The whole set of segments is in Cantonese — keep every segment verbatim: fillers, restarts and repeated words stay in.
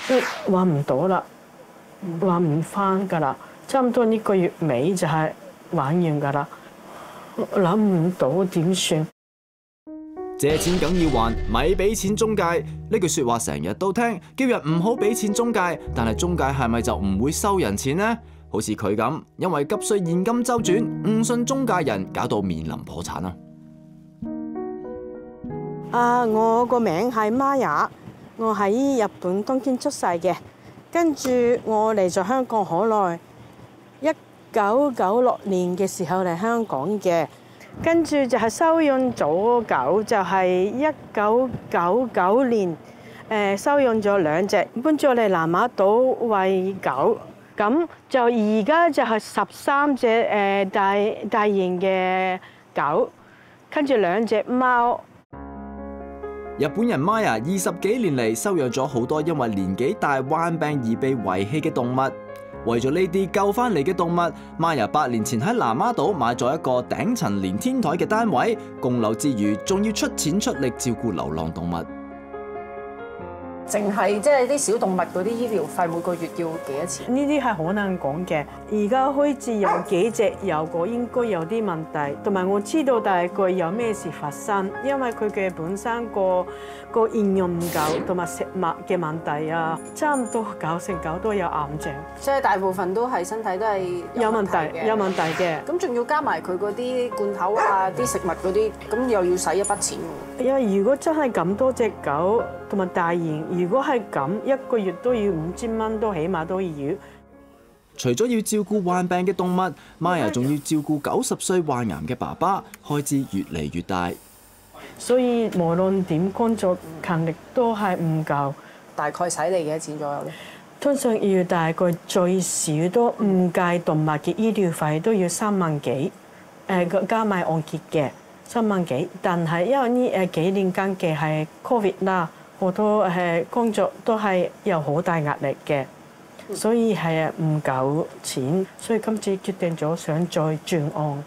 都揾唔到啦，揾唔翻㗎啦，差唔多呢個月尾就係玩完㗎啦，諗唔到點算？ 借錢梗要還，咪俾錢中介。呢句説話成日都聽，叫人唔好俾錢中介。但係中介係咪就唔會收人錢呢？好似佢咁，因為急需現金周轉，誤信中介人，搞到面臨破產啊！ 啊，我個名係 Maya， 我喺日本東京出世嘅，跟住我嚟咗香港好耐，一九九六年嘅時候嚟香港嘅。跟住就係收養咗狗，就係一九九九年誒收養咗兩隻，搬咗嚟南丫島餵狗。咁就而家就係十三隻誒大大型嘅狗，跟住兩隻貓。 日本人 Maya 二十幾年嚟收養咗好多因為年紀大患病而被遺棄嘅動物。為咗呢啲救翻嚟嘅動物，Maya八年前喺南丫島買咗一個頂層連天台嘅單位，供樓之餘，仲要出錢出力照顧流浪動物。 淨係即係啲小動物嗰啲醫療費每個月要幾多錢？ 呢啲係好難講嘅。而家開始有幾隻有個應該有啲問題，同埋我知道大概有咩事發生，因為佢嘅本身個個營養唔夠，同埋食物嘅問題啊，差唔多九成九都有癌症。 即係大部分都係身體都係有問題嘅，有問題嘅。 咁仲要加埋佢嗰啲罐頭啊、啲食物嗰啲，咁又要使一筆錢喎。 因為如果真係咁多隻狗同埋大型，如果係咁一個月都要五千蚊，都起碼都要。 除咗要照顧患病嘅動物，Maya仲要照顧九十歲患癌嘅爸爸，開支越嚟越大。 所以無論點工作勤力都係唔夠。 大概使你幾多錢左右咧？ 通常要大概最少都唔計動物嘅醫療費都要三萬幾，誒加埋按揭嘅三萬幾。但係因為呢誒幾年間嘅係 Covid 啦，好多誒工作都係有好大壓力嘅。所以係唔夠錢，所以今次決定咗想再轉案。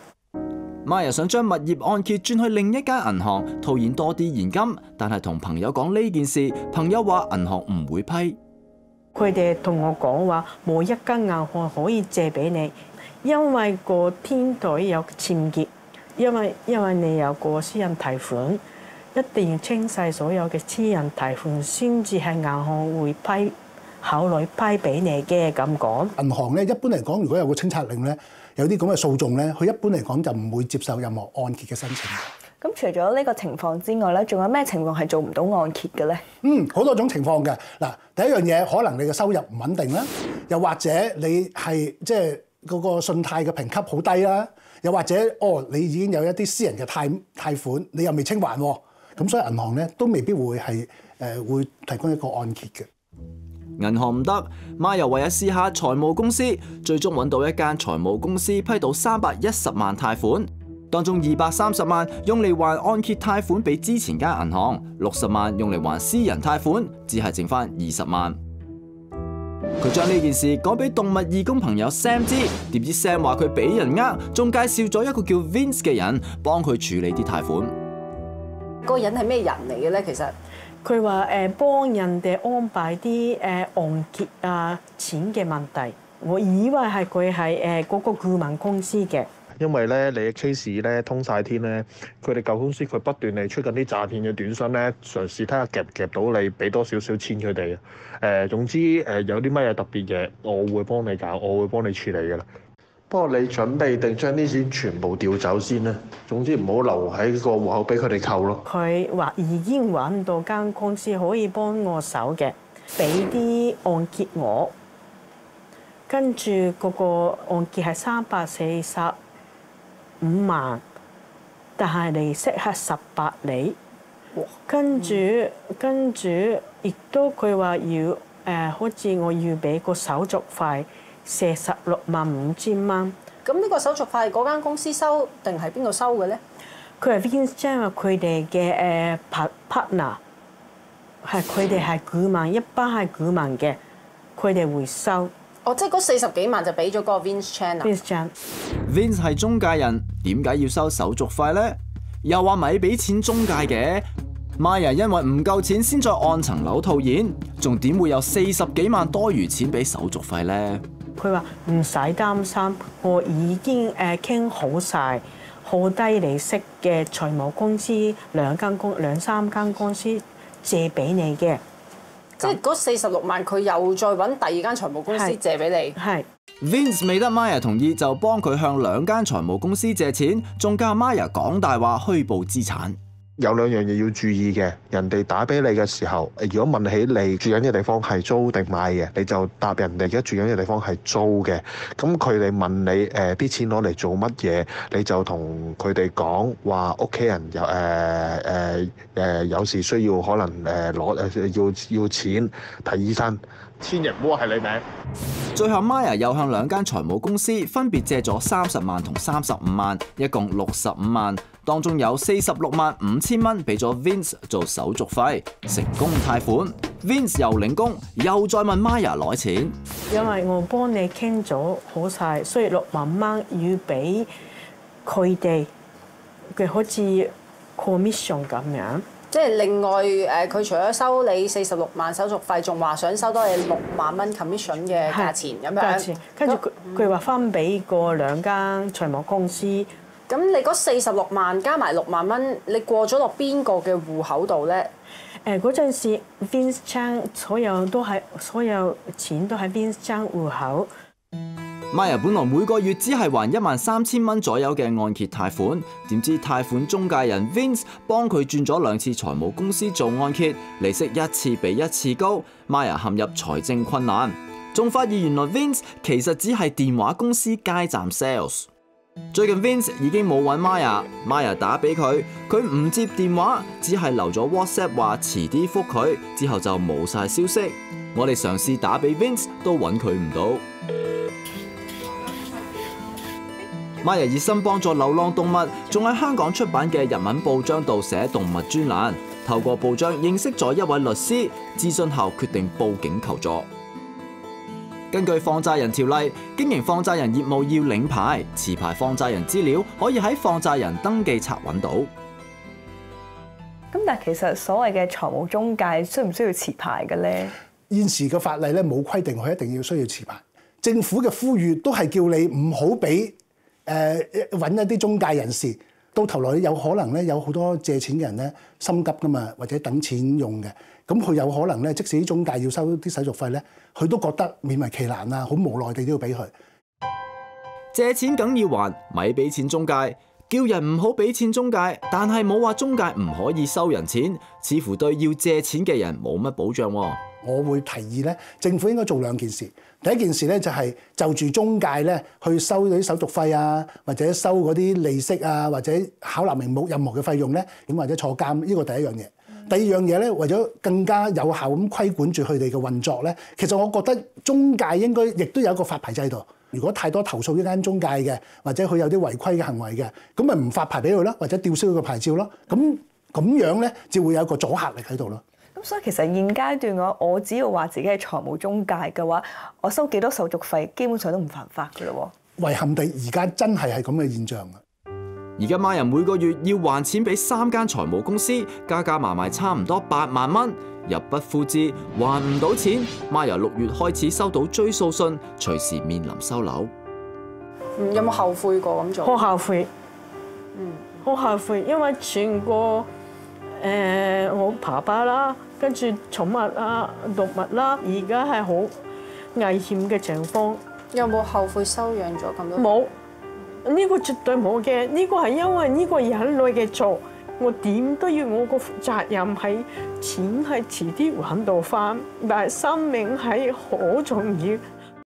Maya想將物業按揭轉去另一間銀行，套現多啲現金，但係同朋友講呢件事，朋友話銀行唔會批。 佢哋同我講話冇一間銀行可以借俾你，因為個天台有僭建，因為因為你有個私人貸款，一定要清晒所有嘅私人貸款先至係銀行會批。考慮批俾你嘅咁講， 銀行咧一般嚟講，如果有個清拆令咧，有啲咁嘅訴訟咧，佢一般嚟講就唔會接受任何按揭嘅申請。 咁除咗呢個情況之外咧，仲有咩情況係做唔到按揭嘅咧？ 嗯，好多種情況嘅。嗱，第一樣嘢可能你嘅收入唔穩定啦，又或者你係即係嗰個信貸嘅評級好低啦，又或者哦你已經有一啲私人嘅貸貸款，你又未清還喎，咁所以銀行咧都未必會係誒會提供一個按揭嘅。 銀行唔得，Maya唯有試下財務公司，最終揾到一間財務公司批到三百一十萬貸款，當中二百三十萬用嚟還按揭貸款俾之前間銀行，六十萬用嚟還私人貸款，只係剩翻二十萬。佢將呢件事講俾動物義工朋友 Sam 知，點知 Sam 話佢俾人呃，仲介紹咗一個叫 Vince 嘅人幫佢處理啲貸款。 嗰個人係咩人嚟嘅咧？其實？ 佢話誒幫人哋安排啲誒按揭啊錢嘅問題，我以為係佢係誒嗰個顧問公司嘅。 因為咧你嘅 case 咧通晒天咧，佢哋舊公司佢不斷嚟出緊啲詐騙嘅短信咧，嘗試睇下夾唔夾到你，俾多少少錢佢哋。誒總之誒有啲乜嘢特別嘢，我會幫你搞，我會幫你處理㗎啦。不過你準備定將啲錢全部調走先啦。總之唔好留喺個戶口俾佢哋扣咯。 佢話已經揾到間公司可以幫我手嘅，俾啲按揭我，跟住嗰個按揭係三百四十五萬，但係利息係十八厘。跟住跟住亦都佢話要誒、呃，好似我要俾個手續費。四十六萬五千蚊。 咁呢個手續費嗰間公司收定係邊個收嘅咧？ 佢係 Vince， 因為佢哋嘅誒 partner 係佢哋係顧問，一班係顧問嘅，佢哋會收。 哦，即係嗰四十幾萬就俾咗嗰個 Vince Chan 啊。 Vince Chan。 Vince 係中介人，點解要收手續費咧？又話咪俾錢中介嘅。 Maya 因為唔夠錢先再按層樓套現，仲點會有四十幾萬多餘錢俾手續費呢？ 佢話唔使擔心，我已經誒傾好晒好低利息嘅財務公司兩間公兩三間公司借俾你嘅。 即係嗰四十六萬，佢又再揾第二間財務公司借俾你。 係。 Vince 未得 Maya 同意，就幫佢向兩間財務公司借錢，仲教 Maya 講大話虛報資產。 有兩樣嘢要注意嘅，人哋打俾你嘅時候，如果問起你住緊嘅地方係租定買嘅，你就答人哋而家住緊嘅地方係租嘅。咁佢哋問你誒啲、呃、錢攞嚟做乜嘢，你就同佢哋講話屋企人有誒誒誒有時需要可能誒攞誒要要錢睇醫生，千祈唔好話係你名。 最後 Maya 又向兩間財務公司分別借咗三十萬同三十五萬，一共六十五萬。當中有四十六萬五千蚊俾咗 Vince 做手續費，成功貸款。Vince 又領工，又再問 Maya 攞錢。 因為我幫你傾咗好晒，所以六萬蚊要俾佢哋嘅好似 commission 咁樣。 即係另外誒，佢除咗收你四十六萬手續費，仲話想收多你六萬蚊 commission 嘅價錢咁樣。 價錢，跟住佢佢話翻俾個兩間財務公司。 咁你嗰四十六萬加埋六萬蚊，你過咗落邊個嘅戶口度咧？ 誒嗰陣時 Vince Chang 所有都係所有錢都喺 Vince Chang 戶口。 Maya 本來每個月只係還一萬三千蚊左右嘅按揭貸款，點知貸款中介人 Vince 幫佢轉咗兩次財務公司做按揭，利息一次比一次高 ，Maya 陷入財政困難。仲發現原來 Vince 其實只係電話公司街站 sales。最近 Vince 已經冇揾 Maya，Maya 打俾佢，佢唔接電話，只係留咗 WhatsApp 話遲啲覆佢，之後就冇晒消息。我哋嘗試打俾 Vince 都揾佢唔到。Maya 熱心幫助流浪動物，仲喺香港出版嘅日文報章度寫動物專欄，透過報章認識咗一位律師，諮詢後決定報警求助。根據放債人條例，經營放債人業務要領牌，持牌放債人資料可以喺放債人登記冊揾到。 咁但係其實所謂嘅財務中介需唔需要持牌嘅咧？ 現時嘅法例咧冇規定佢一定要需要持牌。政府嘅呼籲都係叫你唔好俾誒揾一啲中介人士，到頭來有可能咧有好多借錢嘅人咧心急噶嘛，或者等錢用嘅。咁佢有可能咧，即使啲中介要收啲手續費咧，佢都覺得勉為其難啊，好無奈地都要俾佢。 借錢梗要還，咪俾錢中介。叫人唔好俾錢中介，但係冇話中介唔可以收人錢，似乎對要借錢嘅人冇乜保障喎。 我會提議咧，政府應該做兩件事。第一件事咧就係就住中介咧去收啲手續費啊，或者收嗰啲利息啊，或者巧立名目任何嘅費用咧，咁或者坐監，呢個第一樣嘢。第二樣嘢咧，為咗更加有效咁規管住佢哋嘅運作咧，其實我覺得中介應該亦都有一個發牌制度。如果太多投訴呢間中介嘅，或者佢有啲違規嘅行為嘅，咁咪唔發牌俾佢咯，或者吊銷佢個牌照咯。咁咁樣咧，就會有一個阻嚇力喺度咯。 咁所以其實現階段我我只要話自己係財務中介嘅話，我收幾多手續費，基本上都唔犯法㗎咯喎。 遺憾地，而家真係係咁嘅現象啊！ 而家 Maya 每個月要還錢俾三間財務公司，加加埋埋差唔多八萬蚊，入不敷支，還唔到錢。Maya 六月開始收到追訴信，隨時面臨收樓。 嗯，有冇後悔過咁做？ 好後悔， 嗯， 好後悔，因為全個誒、呃、我爸爸啦，跟住寵物啊、動物啦，而家係好危險嘅情況。 有冇後悔收養咗咁多？ 冇。呢個絕對冇嘅，呢個係因為呢個人類嘅錯，我點都要我個責任係錢係遲啲還到翻，但係生命係好重要。